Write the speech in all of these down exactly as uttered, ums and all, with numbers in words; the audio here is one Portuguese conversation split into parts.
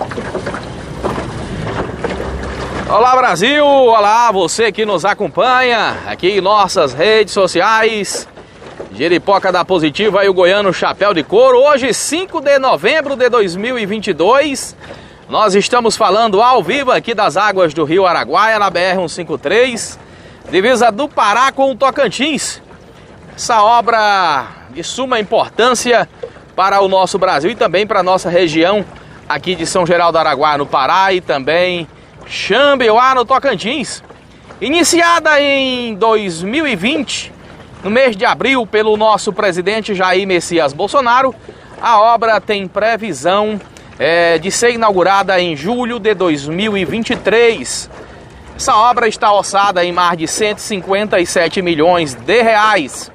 Olá Brasil, olá você que nos acompanha aqui em nossas redes sociais. Jeripoca da Positiva e o Goiano Chapéu de Couro. Hoje, cinco de novembro de dois mil e vinte e dois, nós estamos falando ao vivo aqui das águas do Rio Araguaia, na B R cento e cinquenta e três, divisa do Pará com o Tocantins. Essa obra de suma importância para o nosso Brasil e também para a nossa região aqui de São Geraldo do Araguaia, no Pará, e também Xambioá, no Tocantins. Iniciada em dois mil e vinte, no mês de abril, pelo nosso presidente Jair Messias Bolsonaro, a obra tem previsão é, de ser inaugurada em julho de dois mil e vinte e três. Essa obra está orçada em mais de cento e cinquenta e sete milhões de reais.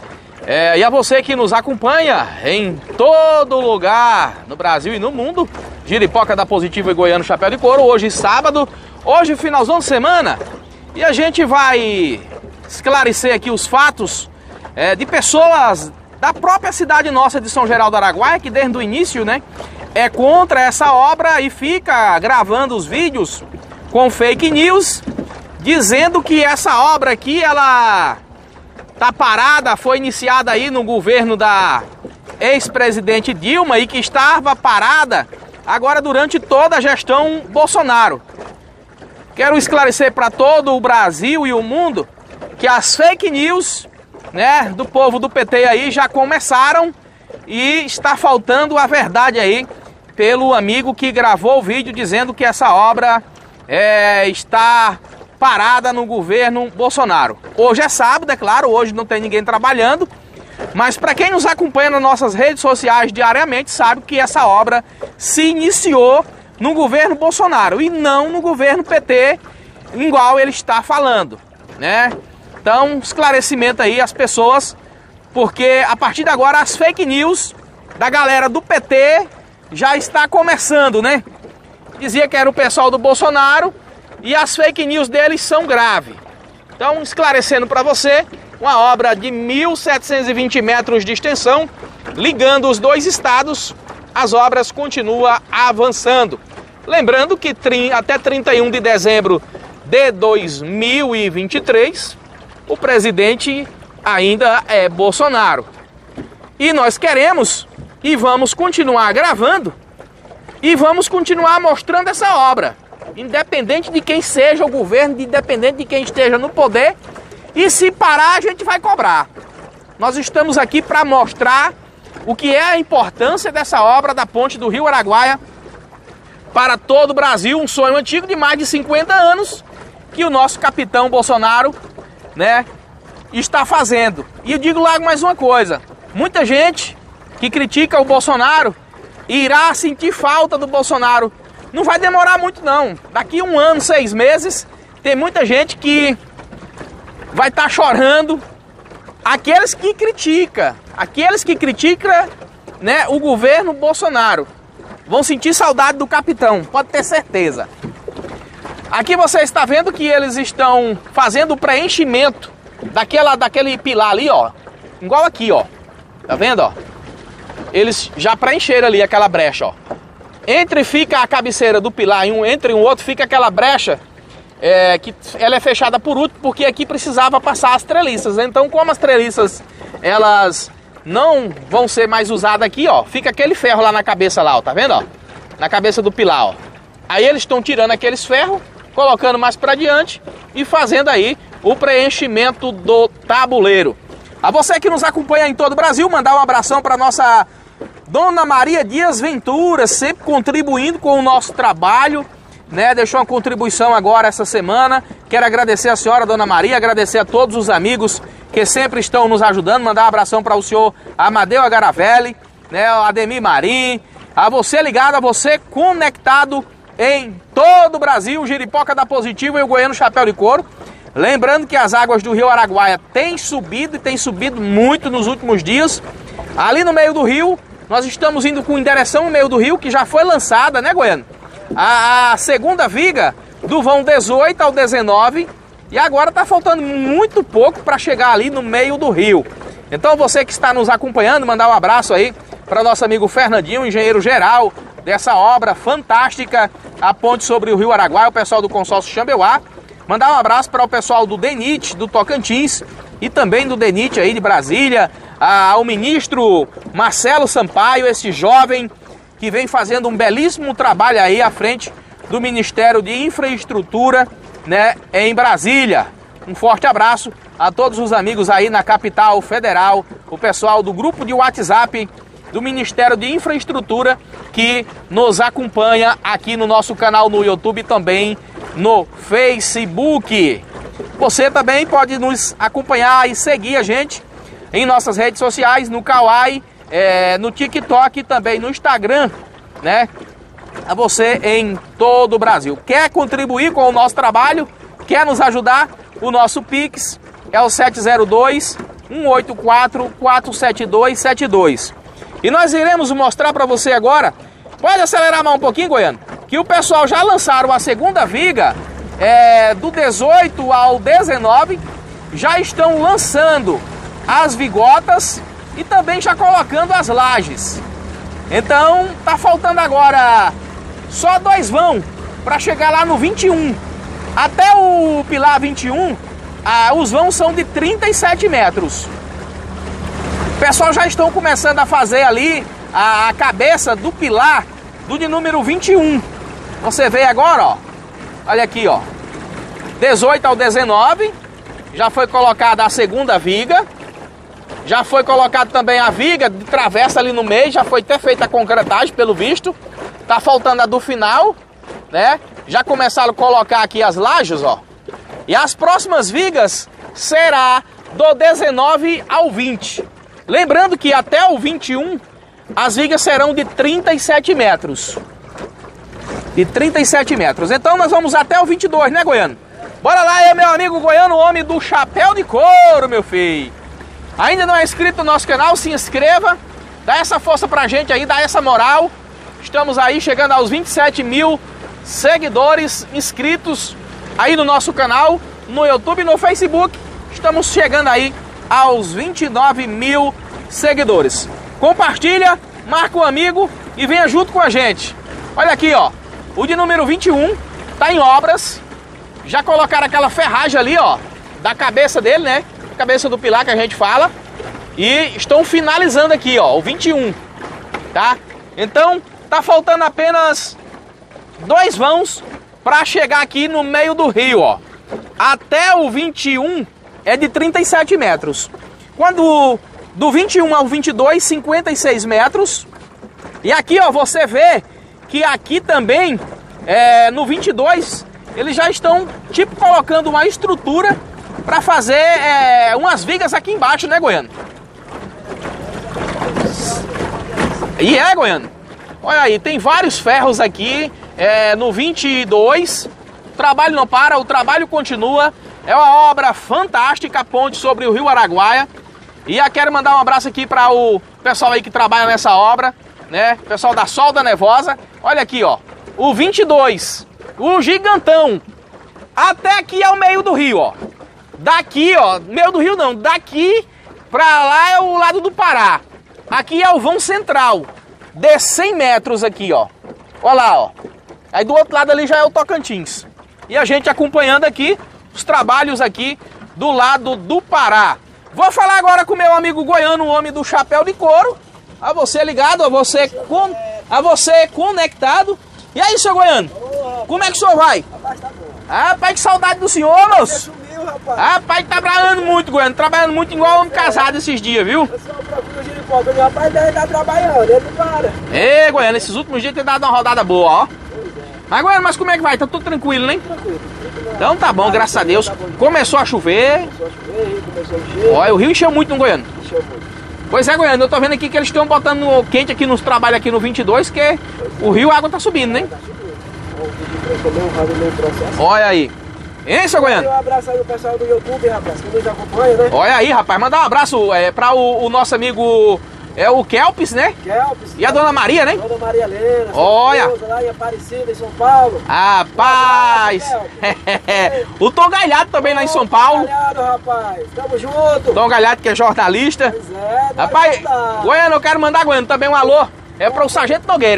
É, e a você que nos acompanha em todo lugar no Brasil e no mundo, Jeripoca da Positiva e Goiano Chapéu de Couro, hoje sábado, hoje finalzão de semana, e a gente vai esclarecer aqui os fatos é, de pessoas da própria cidade nossa de São Geraldo do Araguaia, que desde o início, né, é contra essa obra e fica gravando os vídeos com fake news, dizendo que essa obra aqui, ela tá parada, foi iniciada aí no governo da ex-presidente Dilma e que estava parada agora durante toda a gestão Bolsonaro. Quero esclarecer para todo o Brasil e o mundo que as fake news, né, do povo do P T aí já começaram e está faltando a verdade aí pelo amigo que gravou o vídeo dizendo que essa obra é, está parada no governo Bolsonaro. Hoje é sábado, é claro, hoje não tem ninguém trabalhando, mas para quem nos acompanha nas nossas redes sociais diariamente sabe que essa obra se iniciou no governo Bolsonaro e não no governo P T, igual ele está falando, né? Então, esclarecimento aí às pessoas, porque a partir de agora as fake news da galera do P T já está começando, né? Dizia que era o pessoal do Bolsonaro e as fake news deles são graves. Então, esclarecendo para você, uma obra de mil setecentos e vinte metros de extensão, ligando os dois estados, as obras continuam avançando. Lembrando que até trinta e um de dezembro de dois mil e vinte e três, o presidente ainda é Bolsonaro. E nós queremos e vamos continuar gravando e vamos continuar mostrando essa obra, independente de quem seja o governo, independente de quem esteja no poder. E se parar, a gente vai cobrar. Nós estamos aqui para mostrar o que é a importância dessa obra da ponte do Rio Araguaia para todo o Brasil, um sonho antigo de mais de cinquenta anos que o nosso capitão Bolsonaro, né, está fazendo. E eu digo logo mais uma coisa, muita gente que critica o Bolsonaro irá sentir falta do Bolsonaro. Não vai demorar muito não, daqui um ano, seis meses, tem muita gente que vai estar chorando. Aqueles que criticam, aqueles que criticam, né, o governo Bolsonaro, vão sentir saudade do capitão, pode ter certeza. Aqui você está vendo que eles estão fazendo o preenchimento daquela, daquele pilar ali, ó, igual aqui, ó, tá vendo, ó? Eles já preencheram ali aquela brecha, ó. Entre fica a cabeceira do pilar e um, entre um outro fica aquela brecha, é, que ela é fechada por último, porque aqui precisava passar as treliças. Então, como as treliças elas não vão ser mais usadas aqui, ó, fica aquele ferro lá na cabeça lá, ó, tá vendo, ó? Na cabeça do pilar, ó. Aí eles estão tirando aqueles ferros, colocando mais para diante e fazendo aí o preenchimento do tabuleiro. A você que nos acompanha em todo o Brasil, mandar um abração para nossa Dona Maria Dias Ventura, sempre contribuindo com o nosso trabalho, né? Deixou uma contribuição agora essa semana. Quero agradecer a senhora, Dona Maria, agradecer a todos os amigos que sempre estão nos ajudando. Mandar um abração para o senhor Amadeu Agaravelli, né? O Ademir Marim, a você ligado, a você conectado em todo o Brasil, Jeripoca da Positiva e o Goiano Chapéu de Couro. Lembrando que as águas do Rio Araguaia têm subido e têm subido muito nos últimos dias. Ali no meio do rio, nós estamos indo com direção no meio do rio, que já foi lançada, né, Goiano? A, a segunda viga do vão dezoito ao dezenove. E agora está faltando muito pouco para chegar ali no meio do rio. Então você que está nos acompanhando, mandar um abraço aí para nosso amigo Fernandinho, engenheiro geral dessa obra fantástica, a ponte sobre o Rio Araguaia, o pessoal do consórcio Chambeuá. Mandar um abraço para o pessoal do DENIT, do Tocantins, e também do DENIT aí de Brasília, ao ministro Marcelo Sampaio, esse jovem que vem fazendo um belíssimo trabalho aí à frente do Ministério de Infraestrutura, né, em Brasília. Um forte abraço a todos os amigos aí na capital federal, o pessoal do grupo de WhatsApp do Ministério de Infraestrutura que nos acompanha aqui no nosso canal no YouTube e também no Facebook. Você também pode nos acompanhar e seguir a gente em nossas redes sociais, no Kawaii, é, no TikTok e também no Instagram, né? A você em todo o Brasil. Quer contribuir com o nosso trabalho? Quer nos ajudar? O nosso Pix é o sete zero dois, um oito quatro, quatro sete dois sete dois. E nós iremos mostrar para você agora, pode acelerar mais um pouquinho, Goiano, que o pessoal já lançaram a segunda viga, é, do dezoito ao dezenove, já estão lançando as vigotas e também já colocando as lajes. Então tá faltando agora só dois vão para chegar lá no vinte e um. Até o pilar vinte e um, ah, os vãos são de trinta e sete metros. O pessoal já estão começando a fazer ali a, a cabeça do pilar do de número vinte e um. Você vê agora, ó. Olha aqui, ó. dezoito ao dezenove. Já foi colocada a segunda viga. Já foi colocada também a viga de travessa ali no meio. Já foi até feita a concretagem, pelo visto. Tá faltando a do final, né? Já começaram a colocar aqui as lajes, ó. E as próximas vigas será do dezenove ao vinte. Lembrando que até o vinte e um as vigas serão de trinta e sete metros. De trinta e sete metros. Então nós vamos até o vinte e dois, né, Goiano? Bora lá, aí, meu amigo Goiano, o homem do chapéu de couro, meu filho. Ainda não é inscrito no nosso canal? Se inscreva. Dá essa força pra gente aí, dá essa moral. Estamos aí chegando aos vinte e sete mil seguidores inscritos aí no nosso canal, no YouTube e no Facebook. Estamos chegando aí aos vinte e nove mil seguidores. Compartilha, marca um amigo e venha junto com a gente. Olha aqui, ó, o de número vinte e um tá em obras. Já colocaram aquela ferragem ali, ó, da cabeça dele, né? Cabeça do pilar que a gente fala. E estão finalizando aqui, ó, o vinte e um, tá? Então, tá faltando apenas dois vãos para chegar aqui no meio do rio, ó. Até o vinte e um é de trinta e sete metros. Quando do vinte e um ao vinte e dois, cinquenta e seis metros. E aqui, ó, você vê que aqui também, é, no vinte e dois, eles já estão, tipo, colocando uma estrutura para fazer é, umas vigas aqui embaixo, né, Goiano? E é, Goiano? Olha aí, tem vários ferros aqui. É, no vinte e dois, o trabalho não para, o trabalho continua. É uma obra fantástica, a ponte sobre o Rio Araguaia. E eu quero mandar um abraço aqui para o pessoal aí que trabalha nessa obra, né? Pessoal da Solda Nevosa. Olha aqui, ó, o vinte e dois, o gigantão, até aqui é o meio do rio, ó. Daqui, ó, meio do rio não, daqui pra lá é o lado do Pará. Aqui é o vão central, de cem metros aqui, ó. Olha lá, ó. Aí do outro lado ali já é o Tocantins. E a gente acompanhando aqui os trabalhos aqui do lado do Pará. Vou falar agora com o meu amigo Goiano, o homem do chapéu de couro. A você ligado, a você, con... a você conectado. E aí, seu Goiano? Como é que o senhor vai? Rapaz, tá bom. Rapaz, que saudade do senhor, moço. Sumiu, rapaz. Rapaz, tá trabalhando muito, Goiano. Trabalhando muito igual homem casado esses dias, viu? Rapaz, deve estar trabalhando, ele não para. Ei, Goiano, esses últimos dias tem dado uma rodada boa, ó. Mas, Goiano, mas como é que vai? Tá tudo tranquilo, né? Tranquilo. Então tá bom, graças a Deus. Começou a chover. Começou a chover, começou a encher. Olha, o rio encheu muito no Goiano. Encheu muito. Pois é, Goiano, eu tô vendo aqui que eles estão botando quente aqui nos trabalhos aqui no vinte e dois, que o rio, a água tá subindo, né? Tá subindo. O vinte e três também, o rádio meio processo. Olha aí. Hein, seu Goiano? Um abraço aí pro pessoal do YouTube, rapaz, que nos acompanha, né? Olha aí, rapaz, mandar um abraço é, pra o, o nosso amigo, é o Kelps, né? Kelps. E a Dona Maria, né? Dona Maria Helena. Olha. Lá em Aparecida, em São Paulo. Rapaz. O Tom Galhardo também lá em São Paulo. Tom Galhardo, rapaz. Tamo junto. Tom Galhardo, que é jornalista. Pois é. Rapaz, Goiano, eu quero mandar, Goiano, também um alô. É para o Sargento Nogueira. Pois é,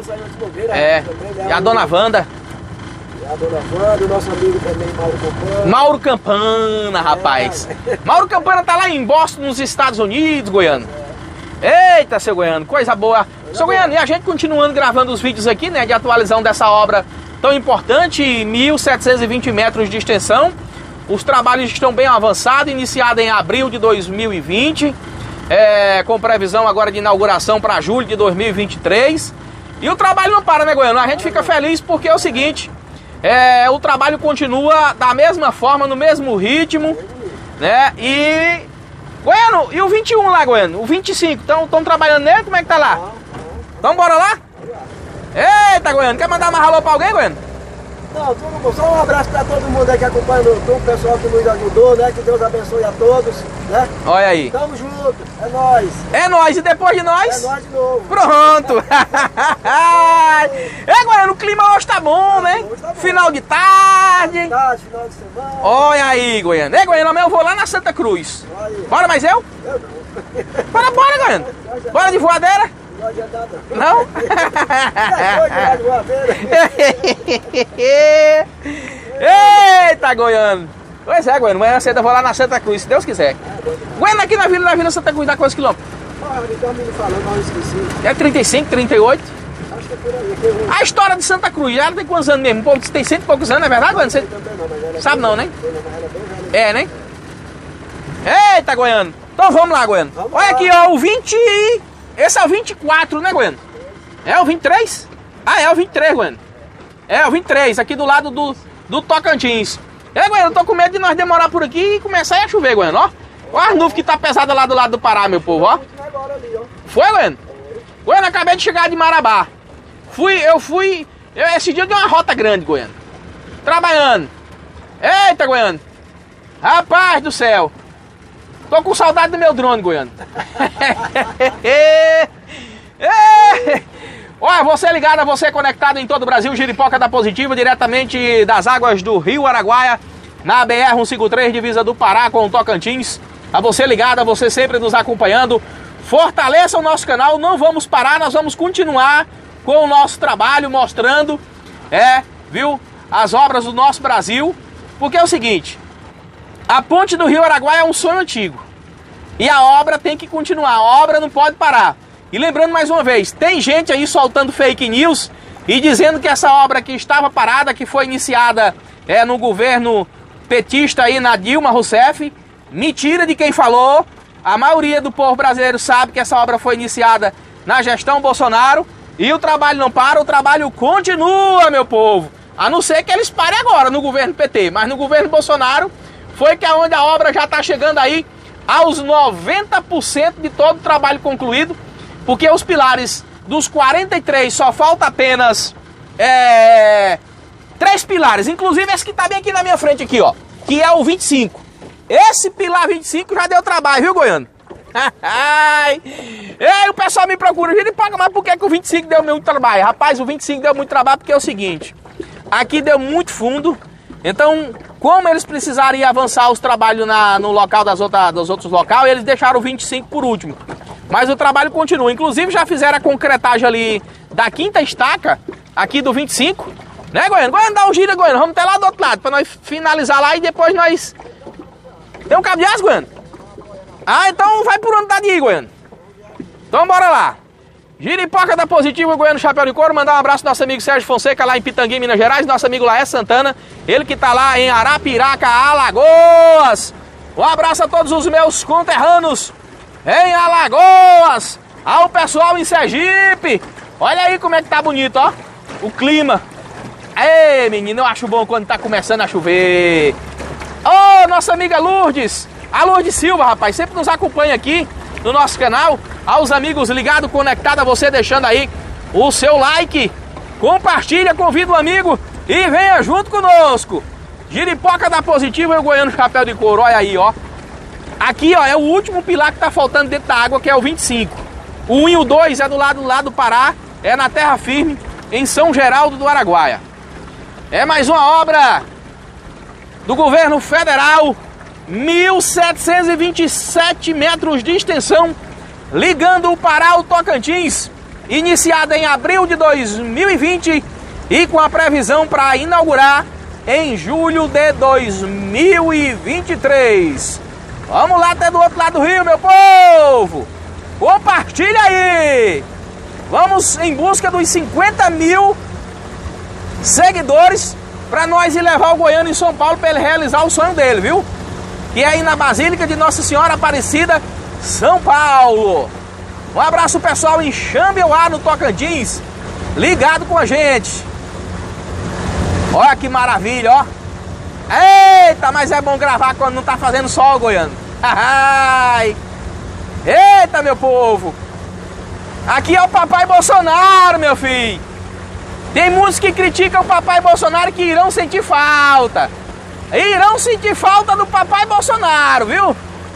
Essa aí é o Silveira, É, também, né? e a dona Wanda. E a dona Wanda, o nosso amigo também, Mauro Campana. Mauro Campana, rapaz. É. Mauro Campana tá lá em Boston, nos Estados Unidos, Goiano. Eita, seu Goiano, coisa boa. Seu Goiano, e a gente continuando gravando os vídeos aqui, né, de atualização dessa obra tão importante, mil setecentos e vinte metros de extensão. Os trabalhos estão bem avançados, iniciado em abril de dois mil e vinte, é, com previsão agora de inauguração para julho de dois mil e vinte e três. E o trabalho não para, né, Goiano? A gente fica feliz porque é o seguinte, é, o trabalho continua da mesma forma, no mesmo ritmo, né? E, Goiano, e o vinte e um lá, Goiano? O vinte e cinco, estão trabalhando nele? Como é que tá lá? Então bora lá? Eita, Goiano, quer mandar uma alô pra alguém, Goiano? Não, tudo bom. Só um abraço pra todo mundo aí que acompanha no YouTube, o pessoal que nos ajudou, né? Que Deus abençoe a todos, né? Olha aí. Tamo junto, é nóis. É nóis, e depois de nós? É nóis de novo. Pronto! É, Goiano, o clima hoje tá bom, né? Hoje tá bom. Final de tarde. Tarde, final de semana. Olha aí, Goiano. É, Goiano, amanhã eu vou lá na Santa Cruz. Olha aí. Bora, mais eu? Eu não. Bora, bora, Goiano. Bora de voadeira? Não adianta não. Não? É doido, vai de voadeira. Eita, Goiano. Pois é, Goiano, amanhã cedo eu vou lá na Santa Cruz, se Deus quiser. Goiano, aqui na Vila da Vila Santa Cruz dá quantos quilômetros? Ah, me dá me falando, não esqueci. É trinta e cinco, trinta e oito. Acho que é por aí. que eu- A história de Santa Cruz, ela tem quantos anos mesmo? O povo diz que tem cento e poucos anos, é verdade, Goiano? Você Também não, mas ela é sabe bem não, né? velha, mas ela é bem velha. É, né? Eita, Goiano. Então vamos lá, Goiano. Vamos Olha lá. aqui, ó, o vinte... Esse é o vinte e quatro, né, Goiano? É o vinte e três? Ah, é o vinte e três, Goiano. É o vinte e três, aqui do lado do, do Tocantins. É, Goiano, eu tô com medo de nós demorar por aqui e começar a chover, Goiano, ó. Olha as nuvens que tá pesada lá do lado do Pará, meu povo, ó. Muito agora ali, ó. Foi, Goiano? Goiano, acabei de chegar de Marabá. Fui, eu fui... Eu, esse dia eu dei uma rota grande, Goiano. Trabalhando. Eita, Goiano. Rapaz do céu. Tô com saudade do meu drone, Goiano. Olha, você ligado, você conectado em todo o Brasil, Giripoca da Positiva, diretamente das águas do Rio Araguaia, na B R cento e cinquenta e três, divisa do Pará com o Tocantins. A você ligado, a você sempre nos acompanhando. Fortaleça o nosso canal, não vamos parar, nós vamos continuar com o nosso trabalho, mostrando, é, viu, as obras do nosso Brasil. Porque é o seguinte, a ponte do Rio Araguaia é um sonho antigo. E a obra tem que continuar, a obra não pode parar. E lembrando mais uma vez, tem gente aí soltando fake news e dizendo que essa obra aqui estava parada, que foi iniciada é, no governo petista aí na Dilma Rousseff. Mentira de quem falou. A maioria do povo brasileiro sabe que essa obra foi iniciada na gestão Bolsonaro. E o trabalho não para, o trabalho continua, meu povo. A não ser que eles parem agora no governo P T. Mas no governo Bolsonaro foi que é onde a obra já está chegando aí aos noventa por cento de todo o trabalho concluído. Porque os pilares dos quarenta e três só falta apenas é, três pilares. Inclusive esse que está bem aqui na minha frente aqui, ó. Que é o vinte e cinco. Esse pilar vinte e cinco já deu trabalho, viu, Goiano? Ei, o pessoal me procura, ele paga, mas por que, que o vinte e cinco deu muito trabalho? Rapaz, o vinte e cinco deu muito trabalho porque é o seguinte. Aqui deu muito fundo. Então, como eles precisariam avançar os trabalhos na, no local das, outra, dos outros locais, eles deixaram o vinte e cinco por último. Mas o trabalho continua. Inclusive já fizeram a concretagem ali da quinta estaca, aqui do vinte e cinco. Né, Goiano? Goiano, dá um giro, Goiano. Vamos até lá do outro lado, para nós finalizar lá e depois nós... Tem um cabo de aço, Goiano? Ah, então vai por onde tá de ir, Goiano. Então bora lá. Giripoca da Positiva, Goiano Chapéu de Couro. Mandar um abraço ao nosso amigo Sérgio Fonseca lá em Pitangui, Minas Gerais. Nosso amigo Laé Santana, ele que tá lá em Arapiraca, Alagoas. Um abraço a todos os meus conterrâneos em Alagoas. Ao pessoal em Sergipe. Olha aí como é que tá bonito, ó. O clima. Ei, menino, eu acho bom quando tá começando a chover. Ô, oh, nossa amiga Lourdes. A Lourdes Silva, rapaz, sempre nos acompanha aqui no nosso canal. Aos amigos ligados, conectados, a você deixando aí o seu like. Compartilha, convida um amigo e venha junto conosco. Giripoca da Positiva e o Goiano Chapéu de Couro, olha aí, ó. Aqui, ó, é o último pilar que tá faltando dentro da água, que é o vinte e cinco. O um e o dois é do lado, do lado do Pará, é na terra firme, em São Geraldo do Araguaia. É mais uma obra do governo federal, mil setecentos e vinte e sete metros de extensão, ligando o Pará ao Tocantins. iniciada em abril de dois mil e vinte e com a previsão para inaugurar em julho de dois mil e vinte e três. Vamos lá até do outro lado do rio, meu povo! Compartilha aí! Vamos em busca dos cinquenta mil seguidores para nós ir levar o goiano em São Paulo para ele realizar o sonho dele, viu? Que é ir na Basílica de Nossa Senhora Aparecida, São Paulo. Um abraço pessoal em Xambioá, no Tocantins, ligado com a gente. Olha que maravilha, ó. Eita, mas é bom gravar quando não tá fazendo sol, goiano. Ai. Eita, meu povo. Aqui é o papai Bolsonaro, meu filho. Tem muitos que criticam o papai Bolsonaro que irão sentir falta. Irão sentir falta do papai Bolsonaro, viu?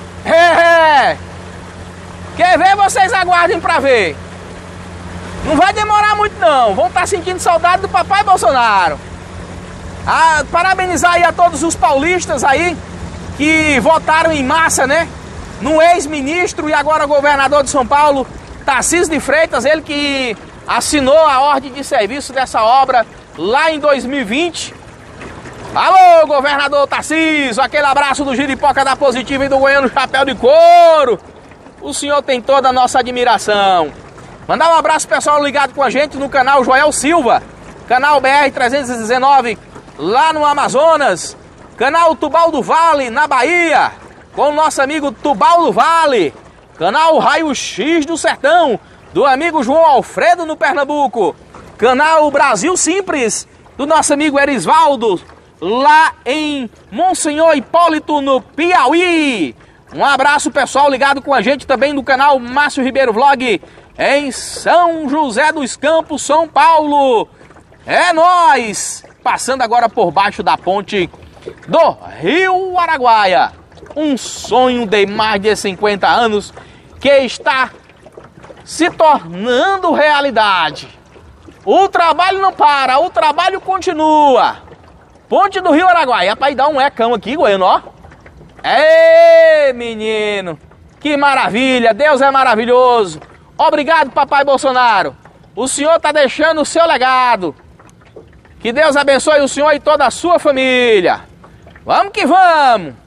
É. Quer ver? Vocês aguardem pra ver. Não vai demorar muito não. Vão estar sentindo saudade do papai Bolsonaro. Ah, parabenizar aí a todos os paulistas aí que votaram em massa, né? No ex-ministro e agora governador de São Paulo, Tarcísio de Freitas, ele que assinou a ordem de serviço dessa obra lá em dois mil e vinte. Alô, governador Tarcísio, aquele abraço do Giripoca da Positiva e do Goiano Chapéu de Couro. O senhor tem toda a nossa admiração. Mandar um abraço pessoal ligado com a gente no canal Joel Silva, canal B R trezentos e dezenove lá no Amazonas, canal Tubal do Vale na Bahia, com o nosso amigo Tubal do Vale, canal Raio X do Sertão, do amigo João Alfredo no Pernambuco, canal Brasil Simples, do nosso amigo Erisvaldo, lá em Monsenhor Hipólito, no Piauí. Um abraço pessoal ligado com a gente também no canal Márcio Ribeiro Vlog, em São José dos Campos, São Paulo. É nóis! Passando agora por baixo da ponte do Rio Araguaia. Um sonho de mais de cinquenta anos que está se tornando realidade. O trabalho não para, o trabalho continua. Ponte do Rio Araguaia. É pra ir dar um ecão aqui, goiano, ó. Ê, menino, que maravilha, Deus é maravilhoso. Obrigado, papai Bolsonaro. O senhor tá deixando o seu legado. Que Deus abençoe o senhor e toda a sua família. Vamos que vamos.